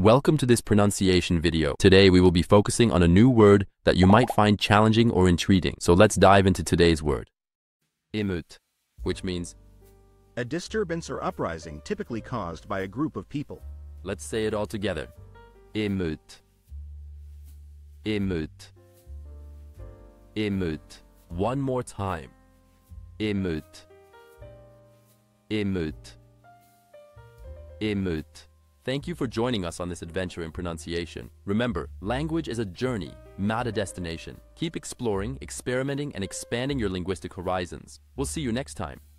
Welcome to this pronunciation video. Today we will be focusing on a new word that you might find challenging or intriguing. So let's dive into today's word. Émeute, which means a disturbance or uprising typically caused by a group of people. Let's say it all together. Émeute. Émeute. Émeute. One more time. Émeute. Émeute. Émeute. Thank you for joining us on this adventure in pronunciation. Remember, language is a journey, not a destination. Keep exploring, experimenting, and expanding your linguistic horizons. We'll see you next time.